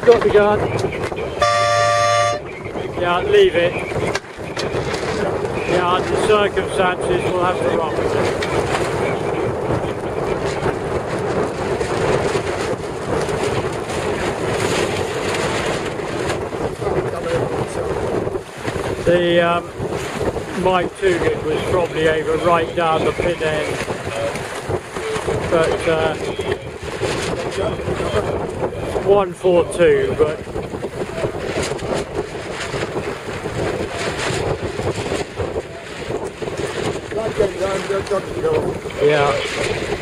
got the gun. Yeah, leave it. Yeah, under circumstances we'll have to run with it. The Mike Tugget was probably over right down the pin end, but 142, but yeah.